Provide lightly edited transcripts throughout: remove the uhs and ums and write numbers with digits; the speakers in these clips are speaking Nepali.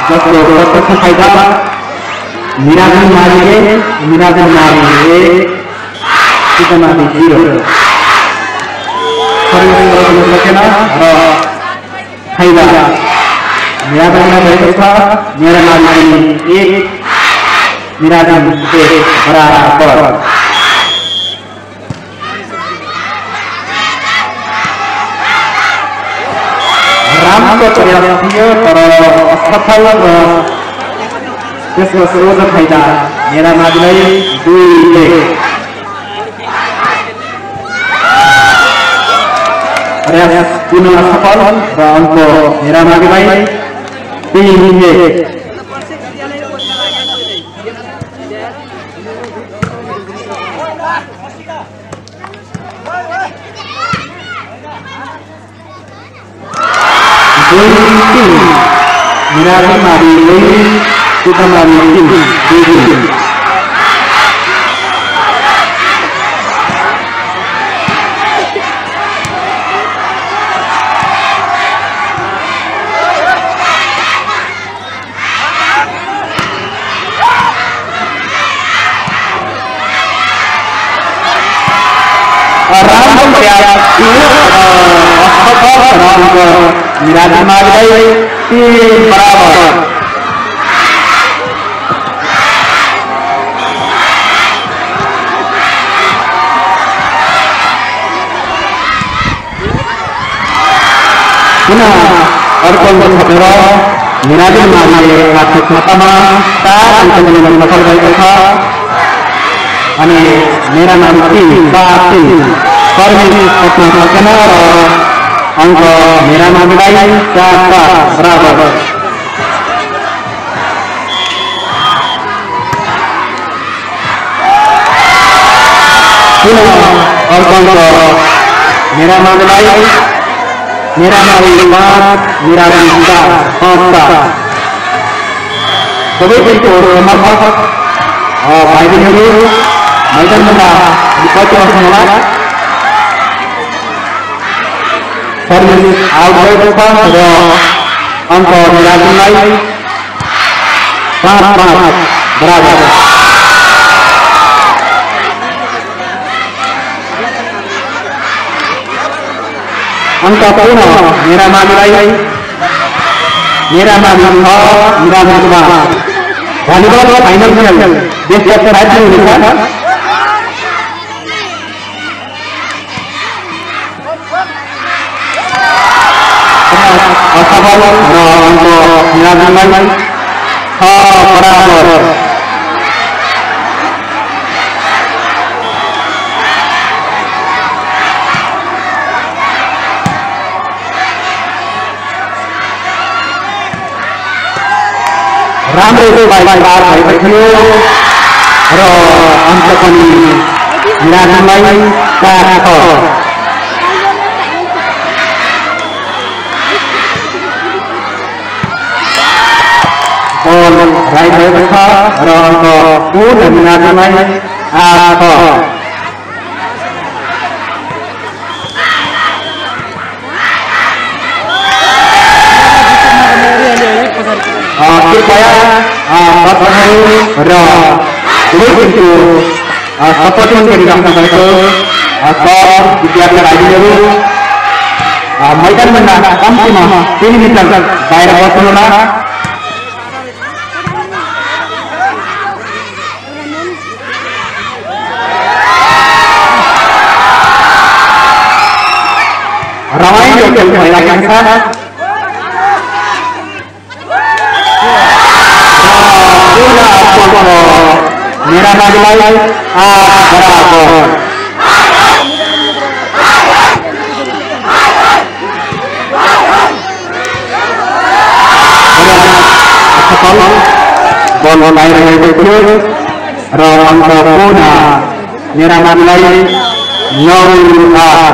जसको प्रत्यक्ष फाइदा निराजन मारिले चितमाथि 0 सर्भिस गर्न सकेन र फाइदा निराजनलाई भएको छ। निराजन 1 निराजन 1 बराबर। राम्रो प्रयास थियो तर असफल र त्यसको सोझो फाइदा निराजनलाई 2-1। प्रयास पुनः सफल र अङ्क निराजनलाई 3-1। निराजन मारी चितमारी 3-2। राम्रो प्रयास थियो असफल र अङ्क निराजन मारिलाई 3 बराबर। पुनः अर्को थपेर निराजन मारिले आफ्नो खातामा 4 अङ्क ल्याउन सफल भएको छ अनि निराजन 3-3 सर्भिस गर्न सकेन र अङ्क निराजनलाई 4-4 बराबर। पुनः अर्को अङ्क निराजनलाई 5 निराजन 4-5। सबै टिमको समर्थक भाइबहिनीहरू मैदानमा उपस्थित हुनुहोला। सर्भिस आउट भएको छ र अङ्क निराजनलाई 5-5 बराबर। अङ्क पुनः निराजनलाई 6 निराजन 5। भलिबल फाइनल खेल देशव्यापी राज्य हुनेछ। असफल र अङ्क निराजनलाई 6 बराबर। राम्रो बाइक भएको थियो र अङ्क पनि निराजनलाई 4-6। बल राइट भएको छ र अङ्क पूर्ण निराजनलाई 8-6। कृपया दर्शकहरू र दुवै टिमको सपोर्टिङ गरिराख्नु भएको सर विद्यार्थी भाइबहिनीहरू मैदानभन्दा कम्तीमा 3 मिटर बाहिर बस्नुहोला। रमाइलो खेल भइरहेको छ। निराजनलाई 8 बराबर। बल बाहिरहेको थियो र अङ्क पुनः निराजनलाई 9-8।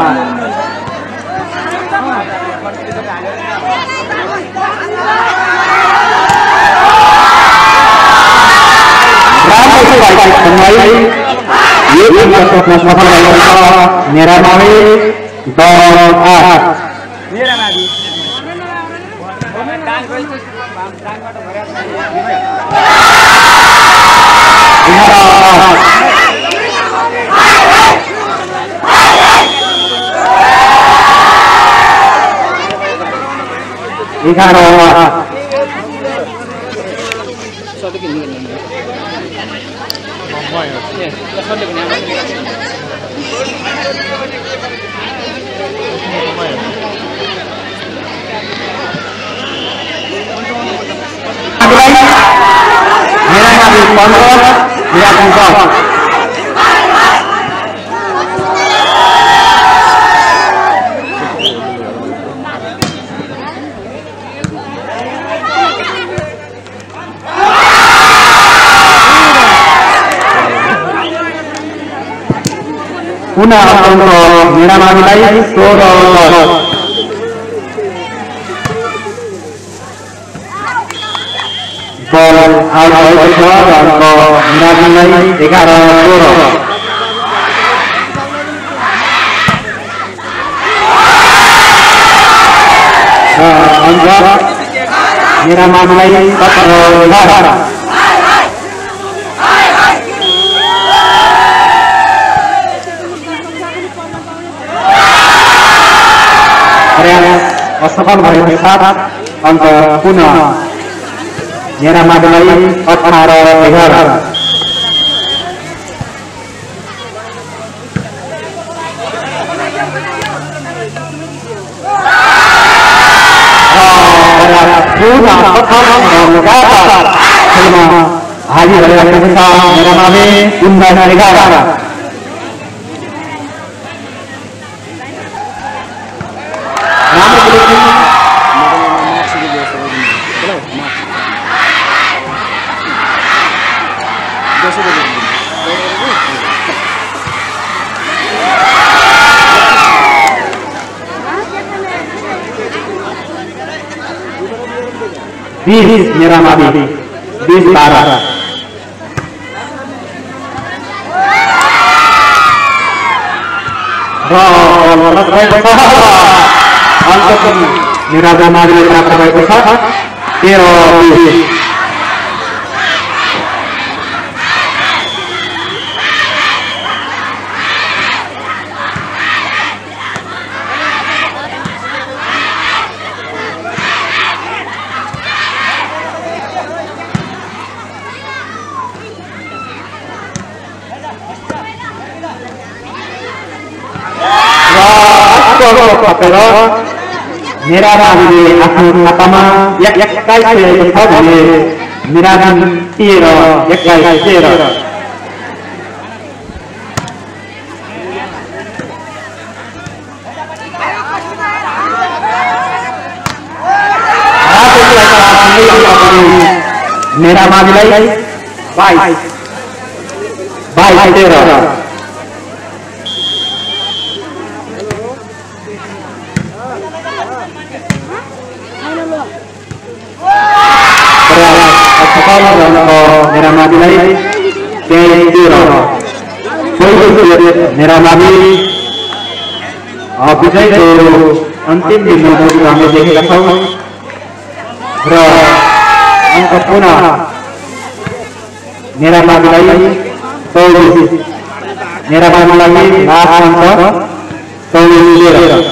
ये सफल निरानवे 10-8। पुनः untuk Nirama Wilai Soro ball out untuk Nirama Wilai 11 Soro untuk Nirama Wilai 14 असफल भएको साथ अन्त पुनः Nirama Wilai 18-11 पुनः लगातार खेलमा हावी भइरहेको छ Nirama Wilai 19-11 20 Nirama Wilai 20-12 untuk Nirama Wilai प्राप्त भएको छ 13-20 Nirama Wilai आफ्नो खातामा 21 ल्याएको छ भने Nirama 13 Nirama Wilai 22-13 Nirama Wilai 13 Nirama Wilai विजयको अन्तिम दिनमा हामीले देखेका छौं र अङ्क पुनः Nirama Wilai 24 Nirama Wilai last अङ्क 24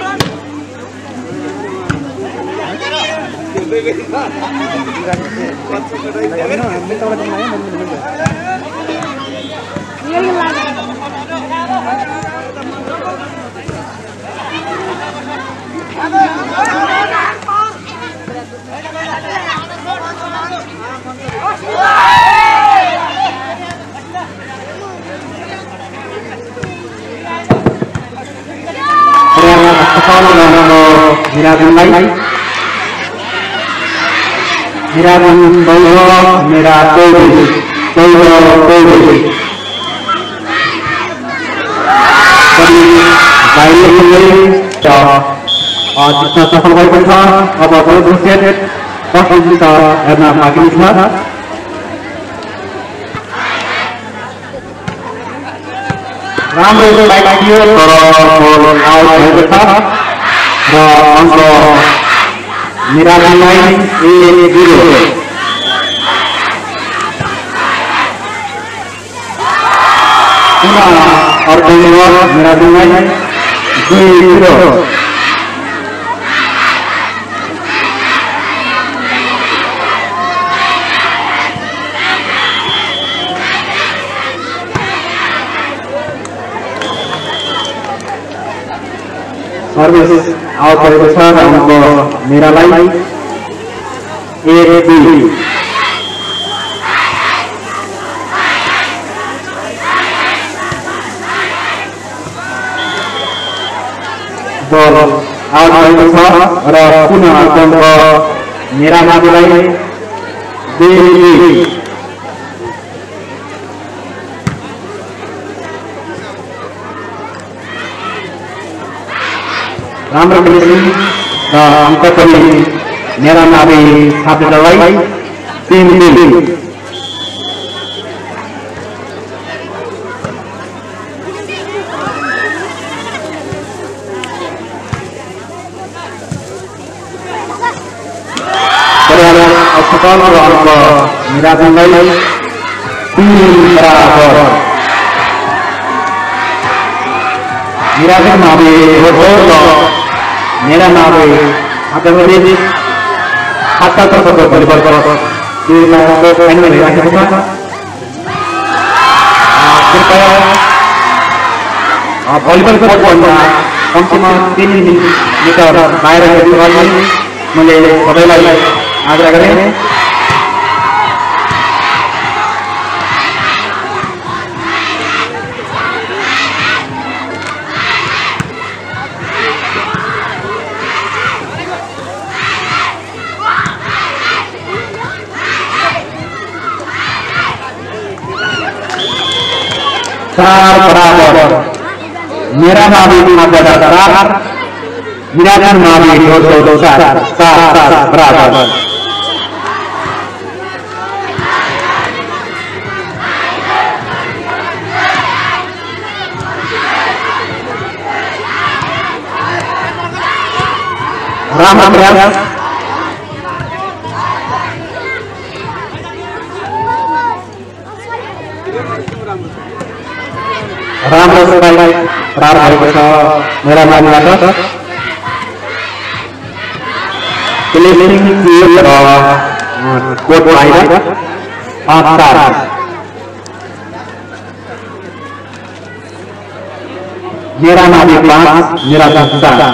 सफल भएको छ अब दोस्रो सेट कसरी छ हेर्न बाँकी छ राम्रो लाग्यो तर आउट भएको छ र अङ्क Mirabai A0. Punya Mirabai B0. Service out dari besar untuk Mirabai AB. Ball out dari besar ada punya untuk Mirabai BB. Ramai berisi angka kali Mirabai Sabdalai tim. Perihal asal angka Mirabai tim berakhir. Mirabai Mirabai akan menjadi hatta tersebut berlibat di level final ya kita. कृपया भलिबल कोर्टभन्दा कम्तीमा 3 मिटर बाहिर गरी मैले सबैलाई आग्रह गरेँ। चार बराबर Mirabai ada dasar Mirabai dosa saat berakhir. Ramah beras Ramah sekali berakhir bersama Mirabai atas keliling kiri kuat lain atas Mirabai pas Mirabai besar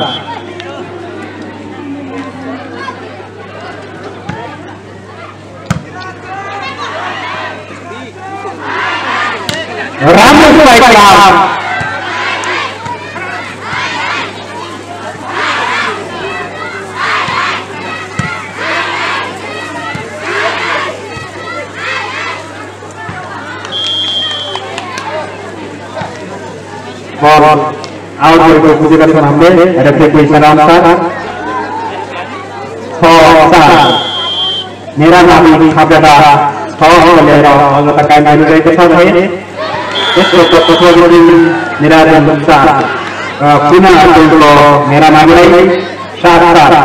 Ramah baiklah ball out dari posisi mengambil ada frekuensi ramsar Mirabai Sabda kalau tekan dari kesal ini itu posisi Mirabai besar punya untuk Mirabai syarat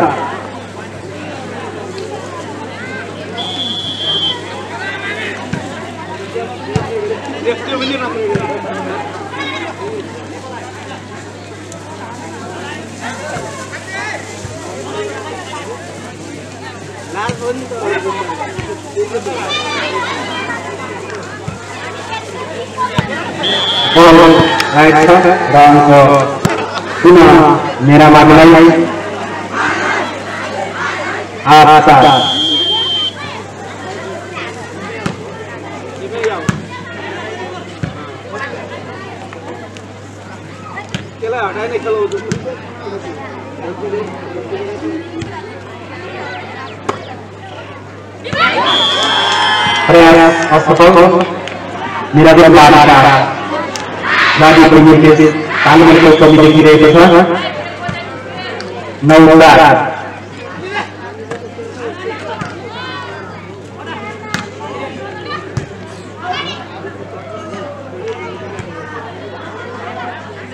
dan punya Mirabai atas Mirabai berada dari penyakit kami itu komite kiri besar Naulat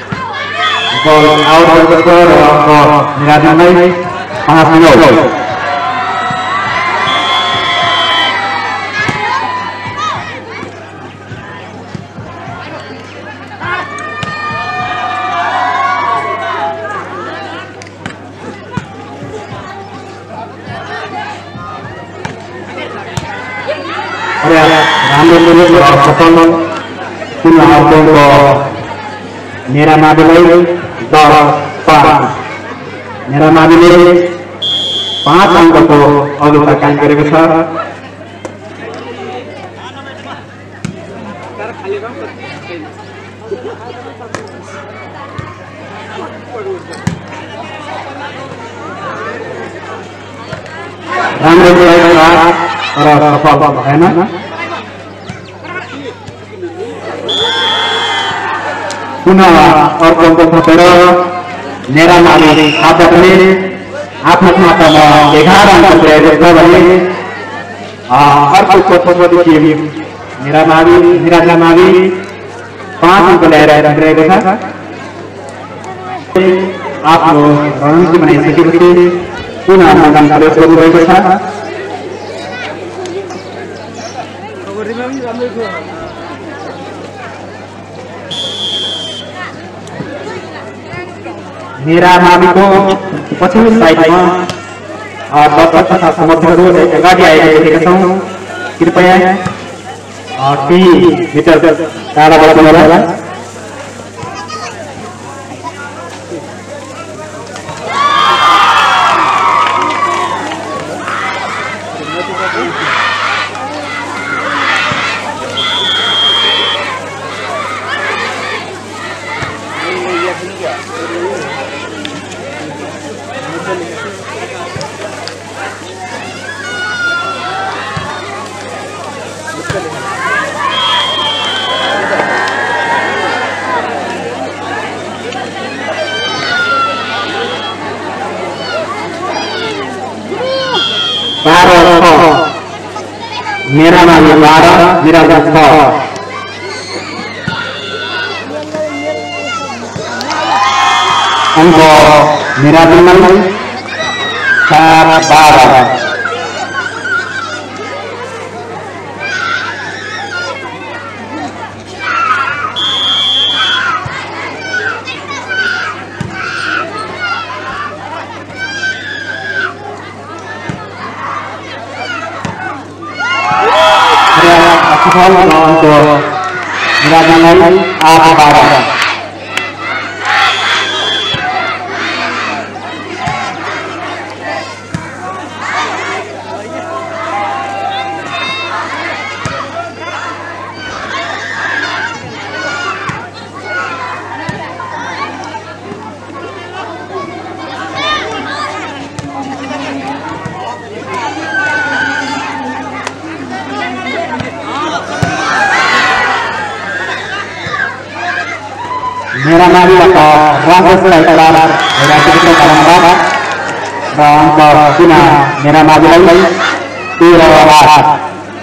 ball out of the score Mirabai 5 minit राम्रो सफल चुनावको मेरा माविलाई 10-5 मेरा माविले 5 अङ्कको अग्रता कायम गरेको छ। राम्रो र सफल भएन। पुनः अर्को अङ्क थपेर मेरा मावि खाताले आफ्नो खातामा 11 अङ्क पुर्याएको छ भने अर्को कोठोपति टिम मेरा मावि 5 अङ्क ल्याएर पुर्याएको छ। आफ्नो रणनीति बनाइसकेपछि पुनः मैदान प्रवेश गरिरहेको छ। मेरा माविको पछिल्लो साइडमा दर्शक तथा समर्थकहरू अगाडि आइरहेका छौँ। कृपया 3 मिटर टाढाबाट बोल्नुहोला। मेरा मावि 12 विराज 6 अंक मेरा मावि 4-12 सफल untuk Miradanai 8-12 मेरा मावि atau Raffles Laiklar Raffles Laiklar dan punya मेरा मावि lagi 13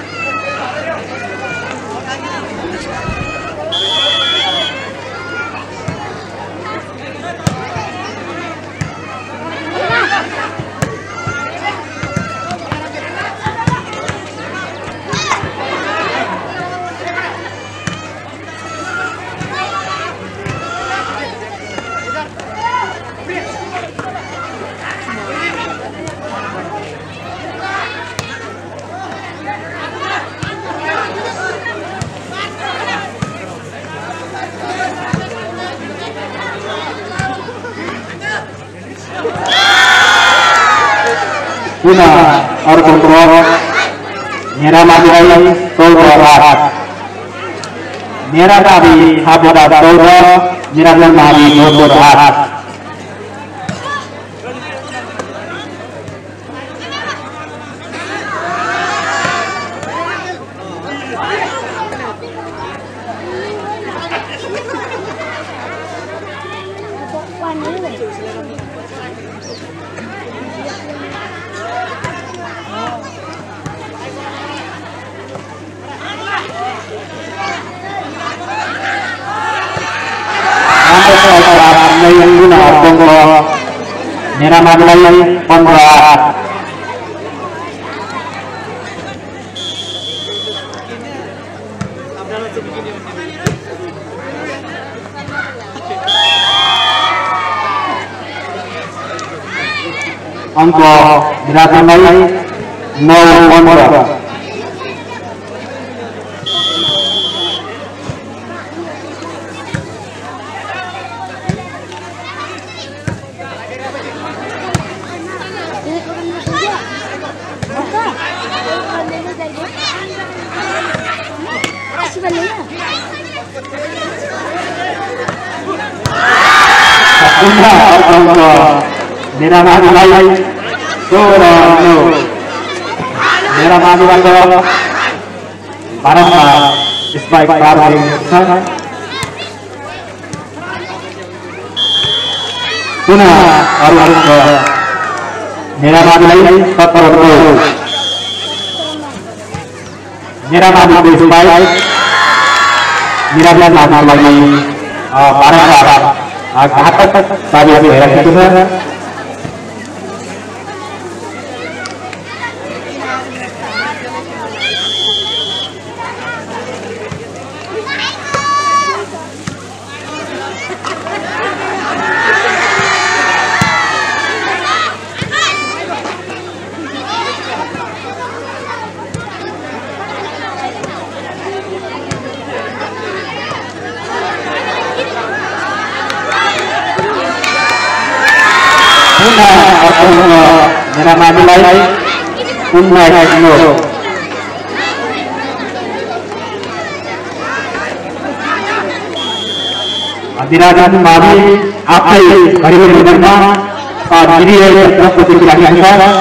पुनः अर्को क्रम मेरा माविलाई 14-8 मेरा मावि 7-14 मेरा मावि 9-8 मेरा माविलाई 15-8 अंक Miradanai 9-15 पुनः अर्को मेरा मानिलाई 2-9 मेरा मानिबाट बारम्बार स्ट्राइक प्राप्त भएको छ पुनः अर्को मेरा मानिलाई 17-9 मेरा मानिको स्ट्राइक मेरा मानिलाई बारम्बार घातक साबित भइरहेको छ मेरा मानिलाई 19-9 विराजमान मावि आफै घरेलु मैदानमा प्रस्तुति राखेको छ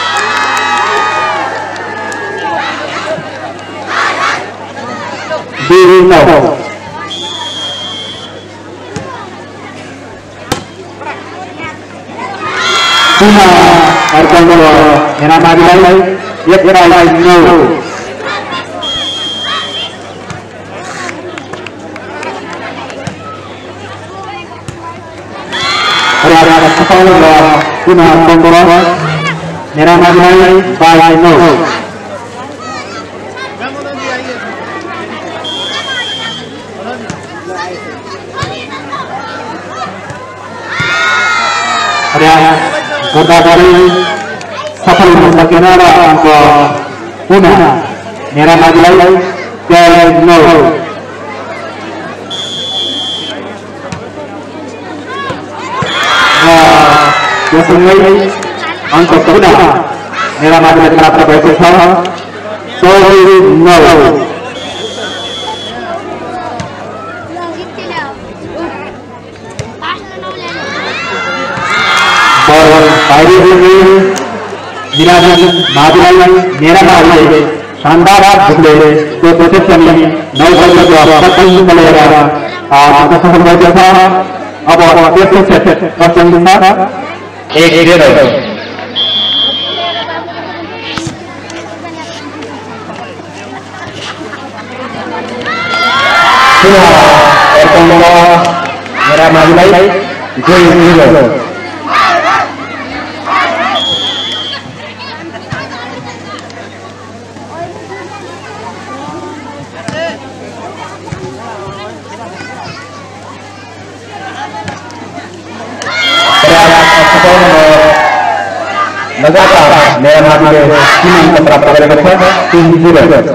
पुनः अर्को मेरा मानिलाई 1-9 पुनः मेरा मानिलाई 12-9 सफल हुन सकेन र अङ्क पुनः मेरा मानिलाई 13-9 यससँगै अङ्क पुनः मेरा मानिलाई प्राप्त भएको छ 14-9 विराजमान माविलाई मेरा मानिलाई शानदार ढुक्ले त्यो प्रत्यक्षले 9 बलको लिएर सफल भएको छ अब तेस्रो सेट पश्चिम 1-0 मेरा मानिलाई 2-0 लगातार मेरा मानिले 3 अंक प्राप्त गरेको छ 3-0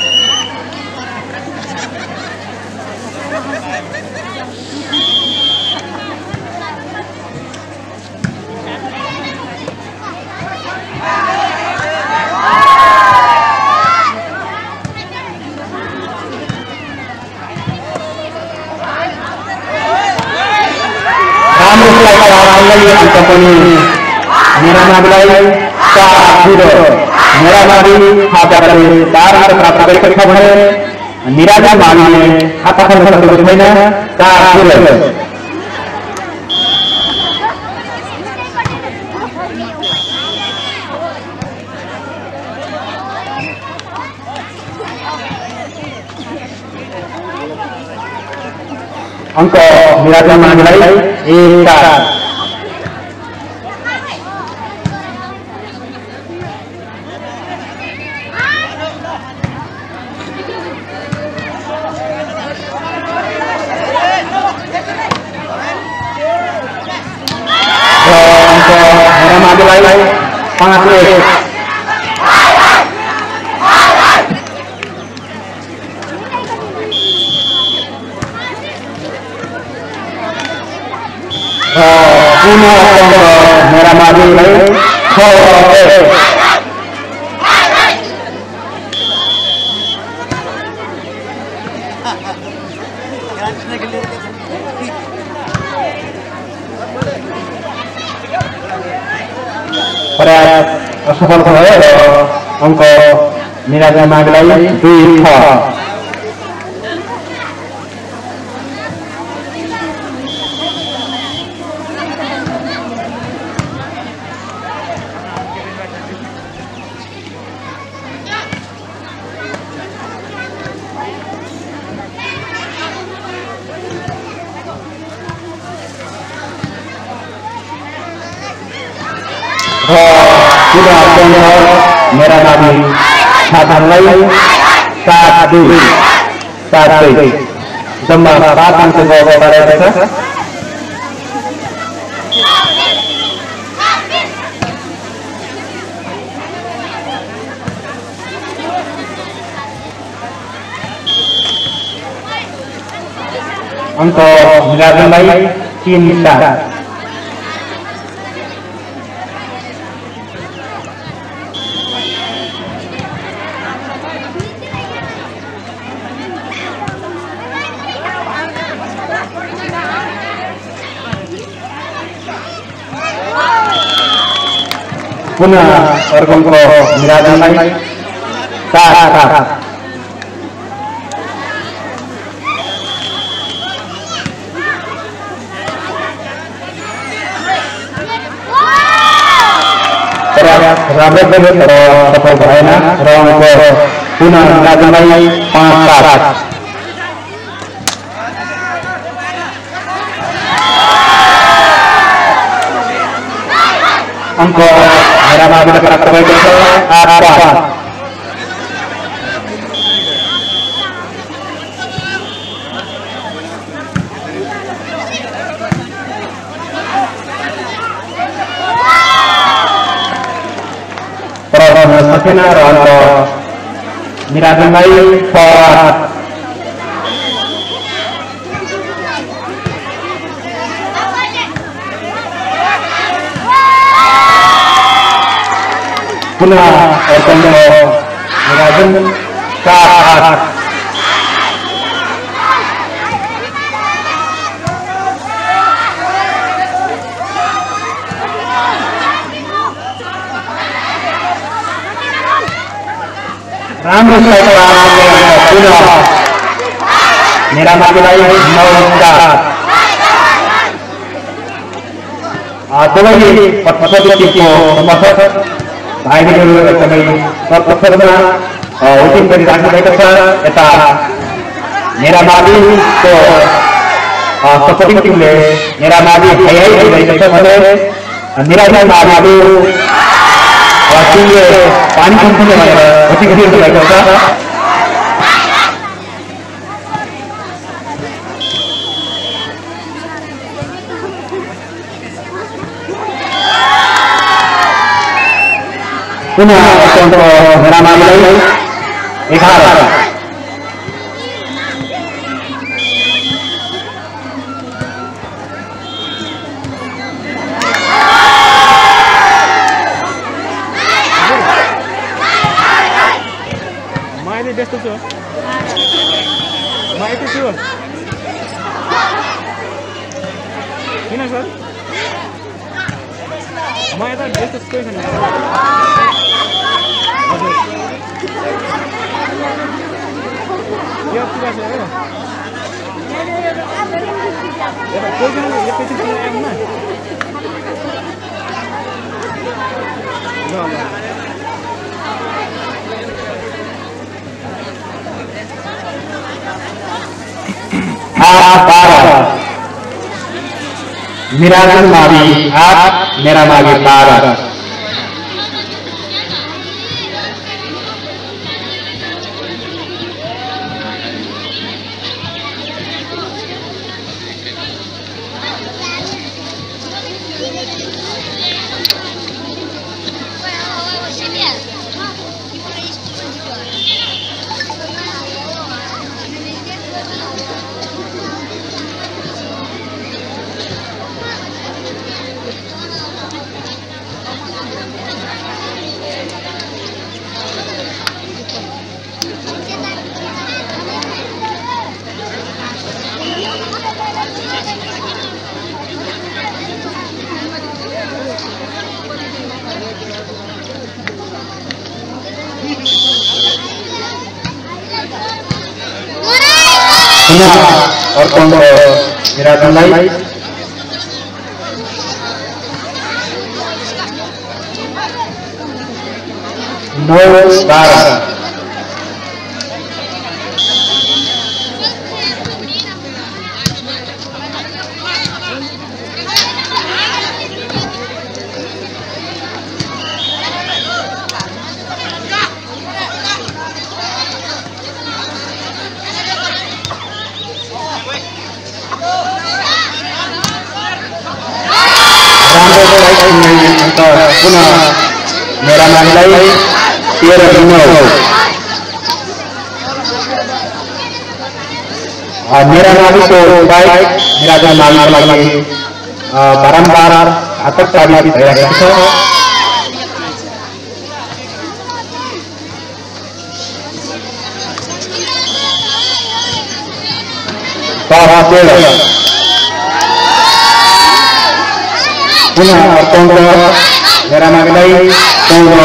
मेरा मानिलाई 4-0 मेरा मानि खाता 4 अंक प्राप्त गरेको छ भने निराजा मानिले खाता खोल्न सकेको छैन 4-0 अंक निराजा मानिलाई 1-4 मेरा मानिलाई 6-1 के लिए सफल भयो र अङ्क निराजन माविलाई 2 छ। मेरा नाम छात्रलाई 7-2 जम्मा 7 अङ्कको अगाडि छ। अङ्क निराजनलाई 3-4। पुनः अर्को निराजनलाई 4-7। राम्रो भयो तर सफल भएन र अङ्क पुनः निराजनलाई 5-7। अङ्क मेरा माविलाई प्राप्त भएको छ 8-5। सकेन र अङ्क निराजनलाई 6-8। पुनः अर्को निराजन 4-8। राम्रो पुनः मेरा माविलाई 9-4। दुवै पछाडि टिमको समर्थक भाइहरू एकदमै तत्परमा वोटिङ गरिराख्नु भएको छ। यता मेरा माविको सपोर्टिङ टिमले मेरा मावि हाई भइरहेको छ भने निराजन माविको टिमले पानी कम्पनी भनेर वोटिङ गरिरहेको छ। पुनः मेरा माविलाई 11। त्यस्तो छु म यति छु किन सर म यता त्यस्तो कोही छैन। हजुर यो कुरा छ हो यता कोही छैन यो पेटी किन आउन ल ल निराजन मावी 8, मेरा मावी 12। Punya orton Miraculai. No star. Punya Miraculai. Tiada Bruno. Miraculai itu baik. Miraculai lagi barang-barang atau tadi daerah itu. Punya Tonggo Miraculai Tonggo.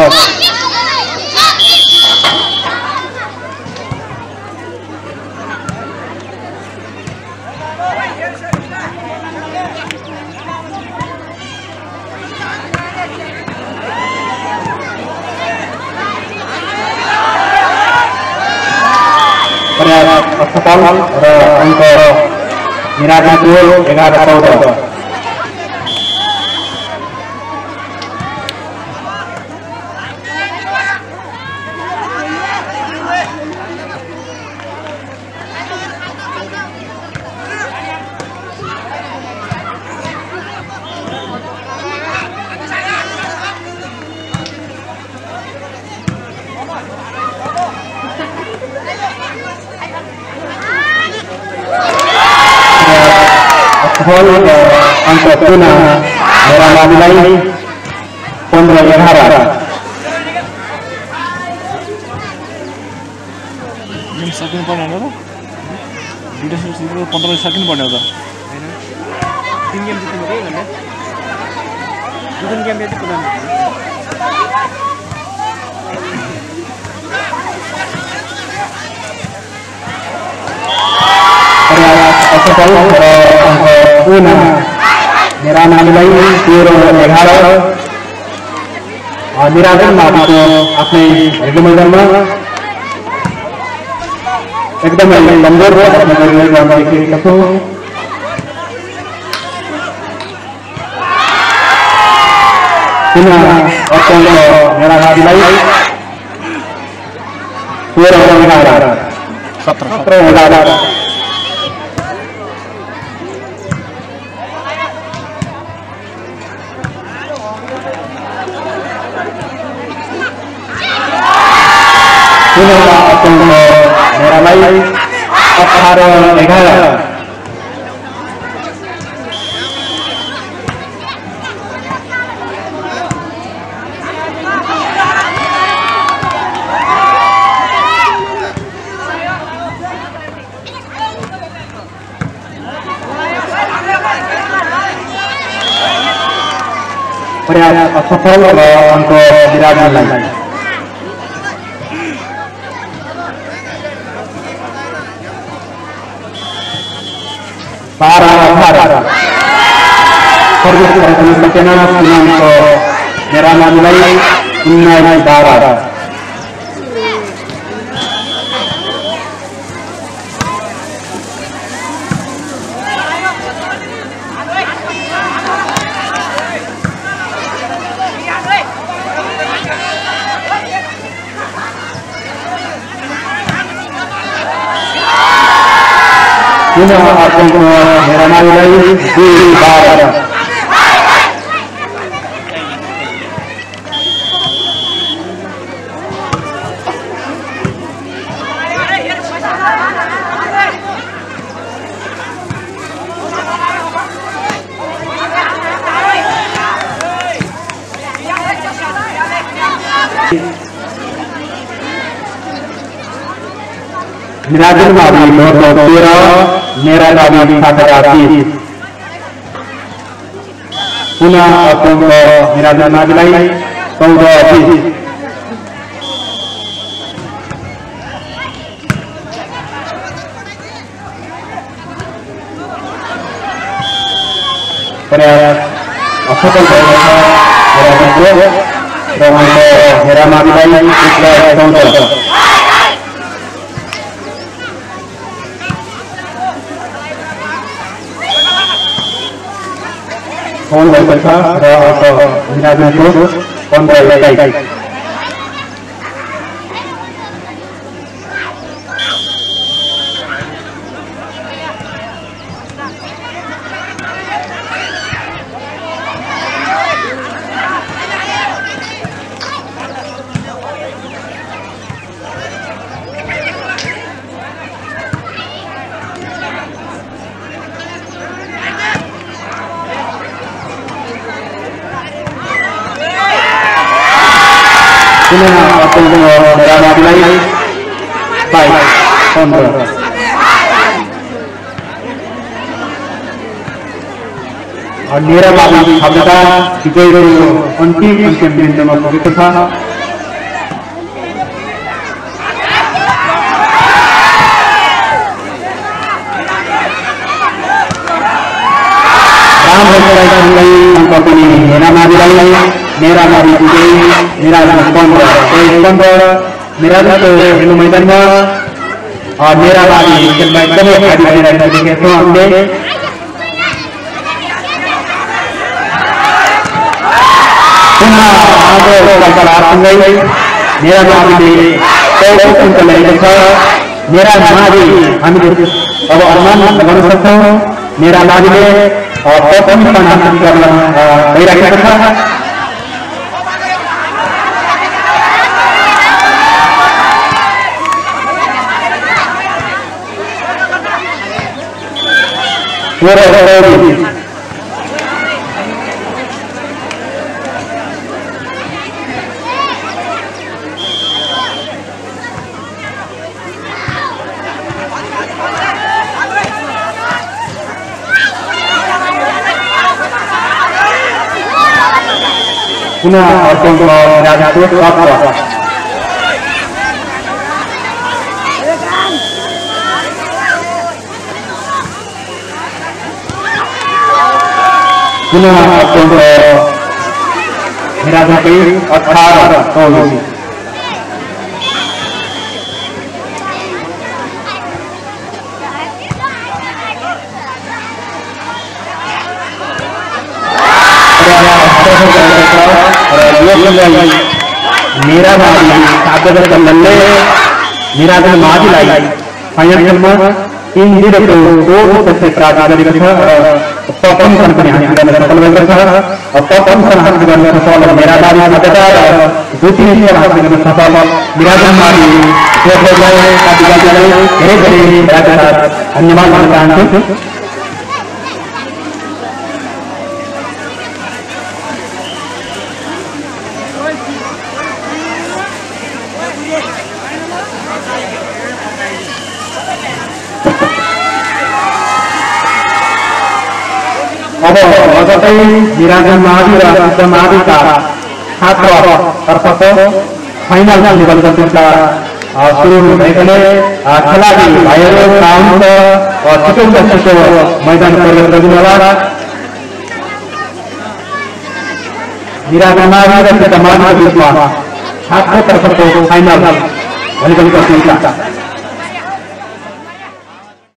Sekolah untuk Miraculai 11 untuk Tuna Miraculai 11. Second पर्ने हो त दुईटा सुरु 15 सेकेन्ड पर्ने हो त हैन तीन गेम जित्नु पर्यो भने दुईटा गेम यति पुरानो Tuna Miraculai 11. Miraculai माथि को आफ्नै हेर्ने मैदानमा एकदमै लम्बोर गर्न देखिएको छ। पुनः अत्यन्त Miraculai 17. Punya Tonggo Miraculai 11. Pria asal untuk Miraculai. Para Servis Nasional untuk Miraculai 11. Punya Tonggo Miraculai 12. Miraculai Moto Piro Miraculai 11. Punya Tonggo Miraculai 13. प्रयास असफल भएको छ र उहाँको हेरामाथि फोन भएको छ र निराजनको 15 पुनः हेरामाथि 15 नेरामाथि शब्दका विजयको अन्तिम बिन्दुमा पुगेको छ। नेरामाथि विजय निराजन 15 निराजनको खेल्नु मैदानमा नेरामाथि खेलमा एकदमै भारी भइरहेको देखेका छौँ हामीले। पुनः हाम्रो कलाकारसँगै नेरामाथिले 14 अङ्क ल्याएको छ। नेरामाथि हामीले अब अनुमान गर्न सक्छौँ नेरामाथिले प्रथम स्थान हासिल गर्न गइरहेको छ। पुनः अर्को राजाको 17 पुनः अर्को राजाकै 18 नेरामाथि 7 कन्दलले निराजन माझीलाई फाइनलमा 3-0 को गोलले प्राप्त गरेको छ र प्रथम स्थान पनि हासिल गर्न सफल भएको छ। प्रथम स्थान हासिल गर्न सफल नेरामाथि सदता र द्वितीय स्थान हासिल गर्न सफल निराजन माझी धेरै धन्यवाद भन्न चाहन्छु। अब अझै निराजन माझी र सिद्धमाधीका छात्रतर्फको फाइनल लेभल प्रतियोगिता सुरु भएकोले खेलाडी भाइहरू काउन्ट छिटो मैदान प्रवेश गरिदिनुहोला। निराजन माझी र सिद्धमाधीको बिचमा छात्रतर्फको फाइनल भलिबल प्रतियोगिता